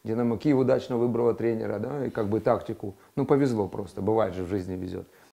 Динамо Киев удачно выбрала тренера, да, и как бы тактику. Ну, повезло просто, бывает же в жизни везет.